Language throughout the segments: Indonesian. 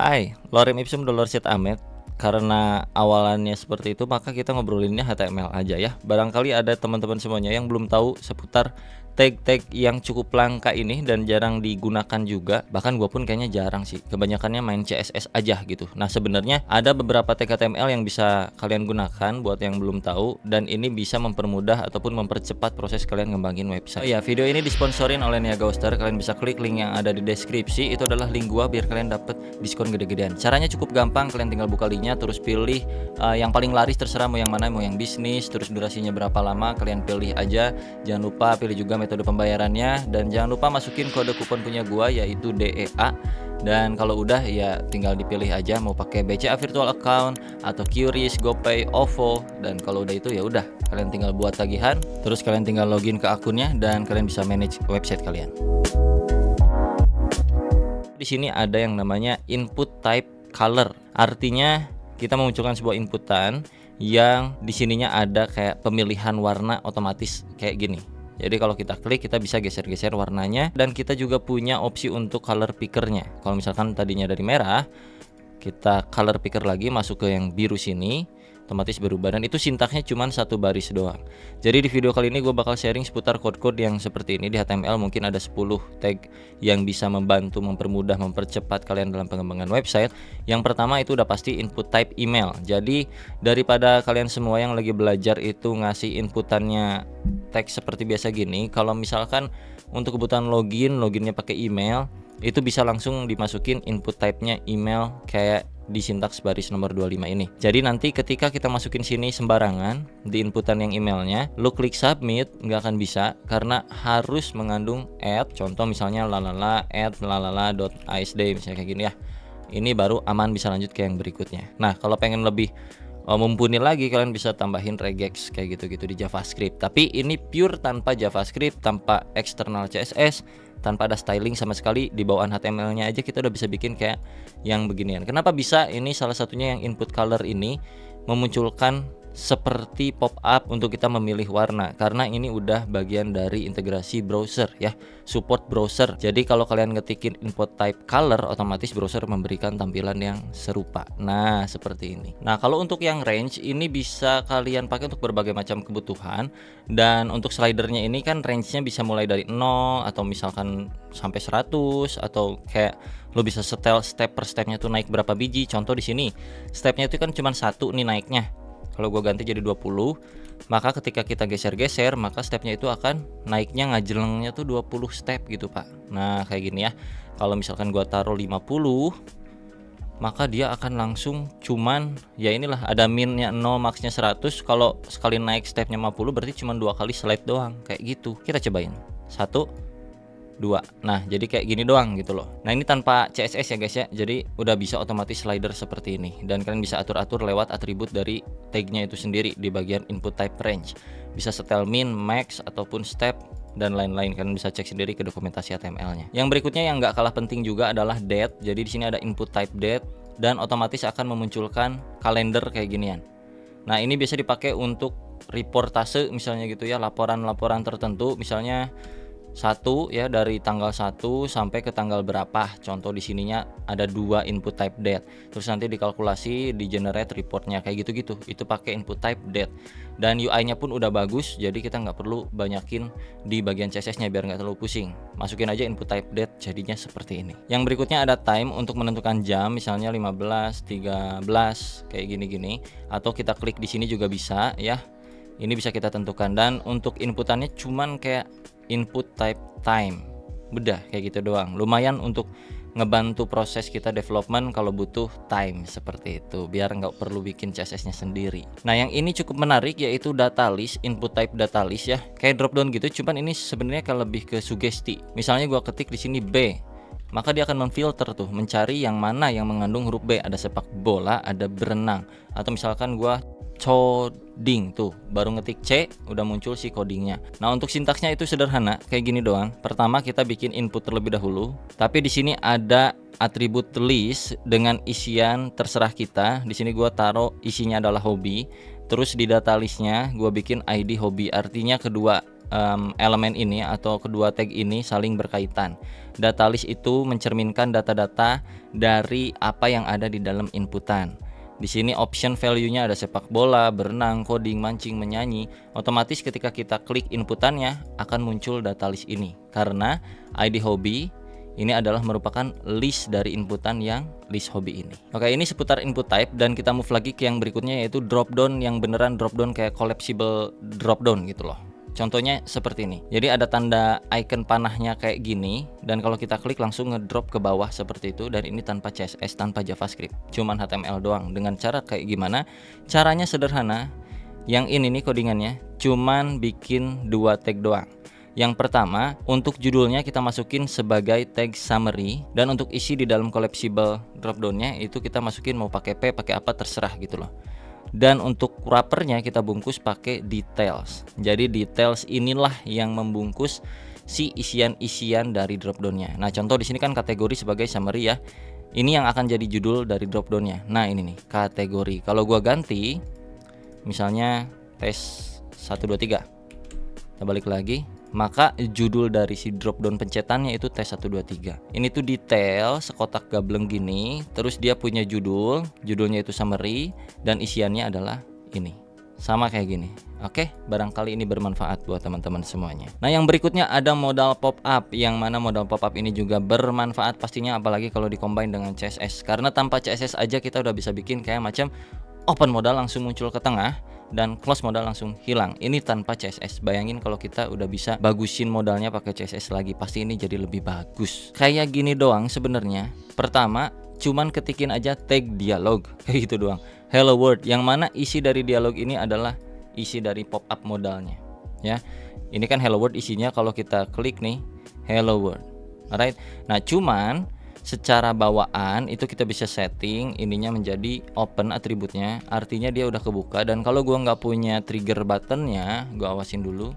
Hai, lorem ipsum dolor sit amet. Karena awalannya seperti itu, maka kita ngobrolinnya HTML aja ya. Barangkali ada teman-teman semuanya yang belum tahu seputar tag-tag yang cukup langka ini dan jarang digunakan juga. Bahkan gue pun kayaknya jarang sih. Kebanyakannya main CSS aja gitu. Nah, sebenarnya ada beberapa tag HTML yang bisa kalian gunakan buat yang belum tahu, dan ini bisa mempermudah ataupun mempercepat proses kalian ngembangin website. Oh ya, video ini disponsorin oleh Niaga Hoster. Kalian bisa klik link yang ada di deskripsi. Itu adalah link gua biar kalian dapet diskon gede-gedean. Caranya cukup gampang, kalian tinggal buka linknya, terus pilih yang paling laris, terserah mau yang mana, mau yang bisnis, terus durasinya berapa lama, kalian pilih aja. Jangan lupa pilih juga metode pembayarannya, dan jangan lupa masukin kode kupon punya gua yaitu DEA. Dan kalau udah ya tinggal dipilih aja mau pakai BCA virtual account atau QRIS, GoPay, OVO. Dan kalau udah itu ya udah, kalian tinggal buat tagihan, terus kalian tinggal login ke akunnya dan kalian bisa manage website kalian. Di sini ada yang namanya input type color. Artinya kita memunculkan sebuah inputan yang di sininya ada kayak pemilihan warna otomatis kayak gini. Jadi kalau kita klik, kita bisa geser-geser warnanya, dan kita juga punya opsi untuk color pickernya. Kalau misalkan tadinya dari merah, kita color picker lagi, masuk ke yang biru sini, otomatis berubah, dan itu sintaksnya cuma satu baris doang. Jadi di video kali ini gue bakal sharing seputar code-code yang seperti ini. Di HTML mungkin ada 10 tag yang bisa membantu, mempermudah, mempercepat kalian dalam pengembangan website. Yang pertama itu udah pasti input type email. Jadi daripada kalian semua yang lagi belajar itu ngasih inputannya teks seperti biasa gini, kalau misalkan untuk kebutuhan loginnya pakai email, itu bisa langsung dimasukin input type-nya email kayak di sintaks baris nomor 25 ini. Jadi nanti ketika kita masukin sini sembarangan di inputan yang emailnya, lu klik submit nggak akan bisa karena harus mengandung add. Contoh misalnya lalala add lalala.asd misalnya kayak gini ya. Ini baru aman bisa lanjut ke yang berikutnya. Nah, kalau pengen lebih mumpuni lagi, kalian bisa tambahin regex kayak gitu-gitu di JavaScript. Tapi ini pure tanpa JavaScript, tanpa eksternal CSS, tanpa ada styling sama sekali. Di bawaan HTML-nya aja kita udah bisa bikin kayak yang beginian. Kenapa bisa? Ini salah satunya yang input color ini memunculkan seperti pop up untuk kita memilih warna, karena ini udah bagian dari integrasi browser ya, support browser. Jadi kalau kalian ngetikin input type color, otomatis browser memberikan tampilan yang serupa. Nah, seperti ini. Nah, kalau untuk yang range ini bisa kalian pakai untuk berbagai macam kebutuhan, dan untuk slidernya ini kan range-nya bisa mulai dari 0 atau misalkan sampai 100, atau kayak lo bisa setel step per stepnya tuh naik berapa biji. Contoh di sini stepnya itu kan cuma 1 nih naiknya. Kalau gue ganti jadi 20, maka ketika kita geser-geser, maka stepnya itu akan naiknya ngajelengnya tuh 20 step gitu pak. Nah kayak gini ya. Kalau misalkan gue taruh 50, maka dia akan langsung cuman ya inilah, ada minnya 0, maxnya 100. Kalau sekali naik stepnya 50 berarti cuma 2 kali slide doang kayak gitu. Kita cobain 1, 2. Nah jadi kayak gini doang gitu loh. Nah ini tanpa CSS ya guys ya. Jadi udah bisa otomatis slider seperti ini, dan kalian bisa atur-atur lewat atribut dari tagnya itu sendiri di bagian input type range. Bisa setel min, max, ataupun step dan lain-lain. Kalian bisa cek sendiri ke dokumentasi HTML-nya. Yang berikutnya yang nggak kalah penting juga adalah date. Jadi di sini ada input type date, dan otomatis akan memunculkan kalender kayak ginian. Nah ini biasa dipakai untuk reportase misalnya gitu ya, laporan-laporan tertentu, misalnya 1 ya, dari tanggal 1 sampai ke tanggal berapa. Contoh di sininya ada 2 input type date, terus nanti dikalkulasi, di generate reportnya kayak gitu-gitu. Itu pakai input type date, dan UI-nya pun udah bagus, jadi kita nggak perlu banyakin di bagian CSS-nya biar nggak terlalu pusing. Masukin aja input type date, jadinya seperti ini. Yang berikutnya ada time untuk menentukan jam, misalnya 15, 13 kayak gini-gini, atau kita klik di sini juga bisa ya. Ini bisa kita tentukan, dan untuk inputannya cuman kayak input type time, bedah kayak gitu doang. Lumayan untuk ngebantu proses kita development kalau butuh time seperti itu, biar nggak perlu bikin CSS-nya sendiri. Nah yang ini cukup menarik yaitu data list, input type data list ya, kayak drop down gitu, cuman ini sebenarnya kalau lebih ke sugesti. Misalnya gua ketik di sini B, maka dia akan memfilter tuh, mencari yang mana yang mengandung huruf B. Ada sepak bola, ada berenang, atau misalkan gua coding tuh, baru ngetik C udah muncul si codingnya. Nah untuk sintaksnya itu sederhana kayak gini doang. Pertama kita bikin input terlebih dahulu, tapi di sini ada atribut list dengan isian terserah kita. Di sini gua taruh isinya adalah hobi, Terus di data listnya gue bikin ID hobi, artinya kedua elemen ini atau kedua tag ini saling berkaitan. Data list itu mencerminkan data-data dari apa yang ada di dalam inputan. Di sini option value-nya ada sepak bola, berenang, coding, mancing, menyanyi. Otomatis ketika kita klik inputannya akan muncul data list ini. Karena ID hobi ini adalah merupakan list dari inputan yang list hobi ini. Oke, ini seputar input type, dan kita move lagi ke yang berikutnya, yaitu drop down yang beneran drop down kayak collapsible drop down gitu loh. Contohnya seperti ini. Jadi ada tanda icon panahnya kayak gini, dan kalau kita klik langsung ngedrop ke bawah seperti itu, dan ini tanpa CSS, tanpa JavaScript, cuman HTML doang. Dengan cara kayak gimana? Caranya sederhana. Yang ini nih codingannya, cuman bikin 2 tag doang. Yang pertama, untuk judulnya kita masukin sebagai tag summary, dan untuk isi di dalam collapsible dropdownnya itu kita masukin mau pakai P, pakai apa terserah gitu loh. Dan untuk wrappernya kita bungkus pakai details. Jadi details inilah yang membungkus si isian-isian dari dropdownnya. Nah, contoh di sini kan kategori sebagai summary ya. Ini yang akan jadi judul dari dropdownnya. Nah, ini nih kategori. Kalau gua ganti misalnya tes 1 2 3. Kita balik lagi, maka judul dari si dropdown pencetannya itu tes 1 2 3. Ini tuh detail sekotak gableng gini, terus dia punya judulnya itu summary, dan isiannya adalah ini. Sama kayak gini. Oke, barangkali ini bermanfaat buat teman-teman semuanya. Nah, yang berikutnya ada modal pop-up, yang mana modal pop-up ini juga bermanfaat pastinya, apalagi kalau dikombin dengan CSS. Karena tanpa CSS aja kita udah bisa bikin kayak macam open modal langsung muncul ke tengah, dan close modal langsung hilang. Ini tanpa CSS. Bayangin kalau kita udah bisa bagusin modalnya pakai CSS lagi, pasti ini jadi lebih bagus. Kayak gini doang sebenarnya. Pertama, cuman ketikin aja tag dialog kayak gitu doang. Hello world, yang mana isi dari dialog ini adalah isi dari pop up modalnya. Ya, ini kan hello world isinya. Kalau kita klik nih, hello world. Alright. Nah, cuman secara bawaan itu kita bisa setting ininya menjadi open atributnya, artinya dia udah kebuka. Dan kalau gua nggak punya trigger buttonnya, gua awasin dulu,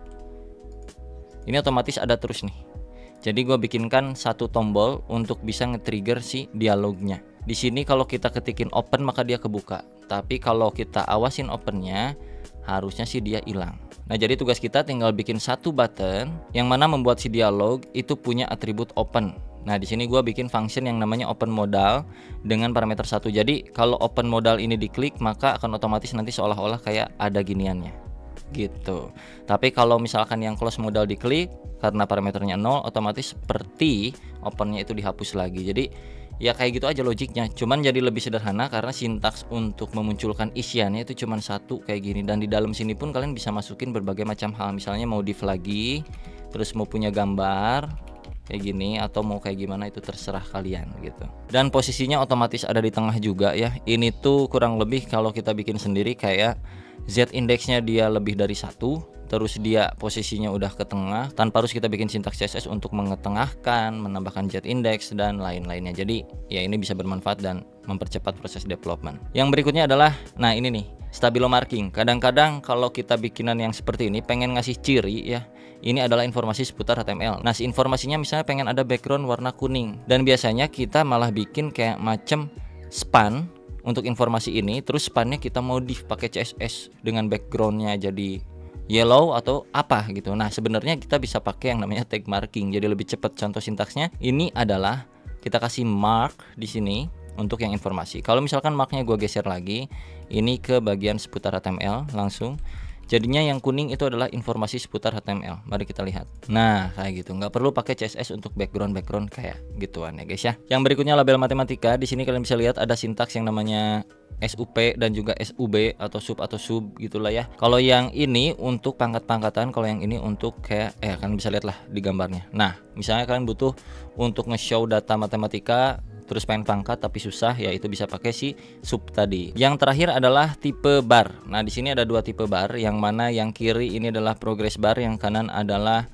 ini otomatis ada terus nih. Jadi gua bikinkan satu tombol untuk bisa nge-trigger si dialognya. Di sini kalau kita ketikin open maka dia kebuka, tapi kalau kita awasin opennya harusnya sih dia hilang. Nah, jadi tugas kita tinggal bikin satu button yang mana membuat si dialog itu punya atribut open. Nah, di sini gua bikin function yang namanya open modal dengan parameter 1. Jadi kalau open modal ini diklik maka akan otomatis nanti seolah-olah kayak ada giniannya gitu. Tapi kalau misalkan yang close modal diklik, karena parameternya 0, otomatis seperti opennya itu dihapus lagi. Jadi ya kayak gitu aja logiknya, cuman jadi lebih sederhana karena sintaks untuk memunculkan isiannya itu cuman satu kayak gini. Dan di dalam sini pun kalian bisa masukin berbagai macam hal, misalnya mau div lagi, terus mau punya gambar kayak gini, atau mau kayak gimana itu terserah kalian gitu. Dan posisinya otomatis ada di tengah juga ya. Ini tuh kurang lebih kalau kita bikin sendiri kayak Z indeksnya dia lebih dari 1, terus dia posisinya udah ke tengah tanpa harus kita bikin sintaks CSS untuk mengetengahkan, menambahkan Z index dan lain-lainnya. Jadi ya ini bisa bermanfaat dan mempercepat proses development. Yang berikutnya adalah, nah ini nih, stabilo marking. Kadang-kadang kalau kita bikinan yang seperti ini pengen ngasih ciri ya, ini adalah informasi seputar HTML. Nah, si informasinya misalnya pengen ada background warna kuning, dan biasanya kita malah bikin kayak macam span untuk informasi ini, terus spannya kita modif pakai CSS dengan backgroundnya jadi yellow atau apa gitu. Nah, sebenarnya kita bisa pakai yang namanya tag marking, jadi lebih cepat. Contoh sintaksnya ini adalah kita kasih mark di sini untuk yang informasi. Kalau misalkan marknya gue geser lagi, ini ke bagian seputar HTML langsung. Jadinya yang kuning itu adalah informasi seputar HTML. Mari kita lihat. Nah, kayak gitu. Nggak perlu pakai CSS untuk background kayak gituan ya guys ya. Yang berikutnya label matematika. Di sini kalian bisa lihat ada sintaks yang namanya SUP dan juga SUB atau sub gitulah ya. Kalau yang ini untuk pangkat-pangkatan, kalau yang ini untuk kayak kalian bisa lihat lah di gambarnya. Nah, misalnya kalian butuh untuk nge-show data matematika, terus pengen pangkat tapi susah, ya itu bisa pakai si sub tadi. Yang terakhir adalah tipe bar. Nah, di sini ada 2 tipe bar, yang mana yang kiri ini adalah progress bar, yang kanan adalah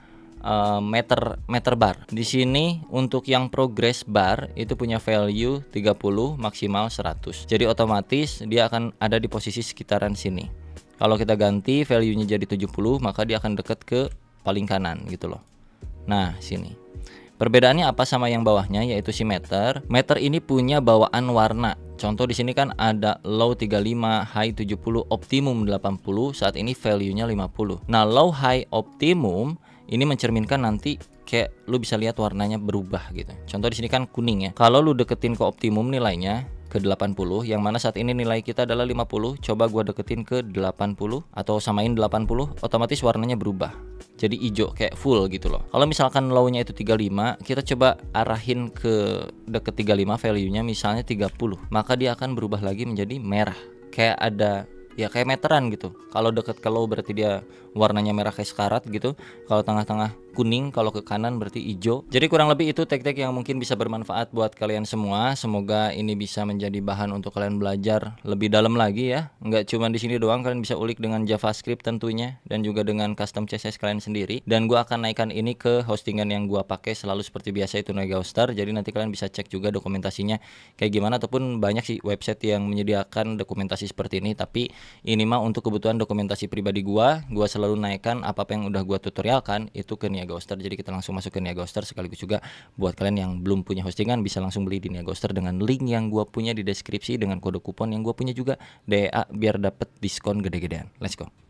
meter bar. Di sini untuk yang progress bar itu punya value 30, maksimal 100. Jadi otomatis dia akan ada di posisi sekitaran sini. Kalau kita ganti value-nya jadi 70, maka dia akan deket ke paling kanan gitu loh. Nah, sini. Perbedaannya apa sama yang bawahnya, yaitu si meter. Meter ini punya bawaan warna. Contoh di sini kan ada low 35, high 70, optimum 80, saat ini value-nya 50. Nah, low, high, optimum ini mencerminkan nanti kayak lu bisa lihat warnanya berubah gitu. Contoh di sini kan kuning ya. Kalau lu deketin ke optimum nilainya ke 80, yang mana saat ini nilai kita adalah 50, coba gua deketin ke 80 atau samain 80, otomatis warnanya berubah jadi hijau kayak full gitu loh. Kalau misalkan low-nya itu 35, kita coba arahin ke deket 35, value-nya misalnya 30, maka dia akan berubah lagi menjadi merah. Kayak ada ya kayak meteran gitu. Kalau deket ke low berarti dia warnanya merah kayak sekarat gitu. Kalau tengah-tengah kuning, kalau ke kanan berarti hijau. Jadi kurang lebih itu teknik yang mungkin bisa bermanfaat buat kalian semua. Semoga ini bisa menjadi bahan untuk kalian belajar lebih dalam lagi ya. Nggak cuma di sini doang, kalian bisa ulik dengan JavaScript tentunya dan juga dengan custom CSS kalian sendiri. Dan gua akan naikkan ini ke hostingan yang gua pakai selalu seperti biasa, itu Negastar. Jadi nanti kalian bisa cek juga dokumentasinya kayak gimana, ataupun banyak sih website yang menyediakan dokumentasi seperti ini. Tapi ini mah untuk kebutuhan dokumentasi pribadi gua selalu naikkan apa-apa yang udah gua tutorialkan itu ke Negastar. Jadi kita langsung masuk ke Negastar, sekaligus juga buat kalian yang belum punya hostingan bisa langsung beli di Negastar dengan link yang gua punya di deskripsi, dengan kode kupon yang gua punya juga DA, biar dapet diskon gede-gedean. Let's go.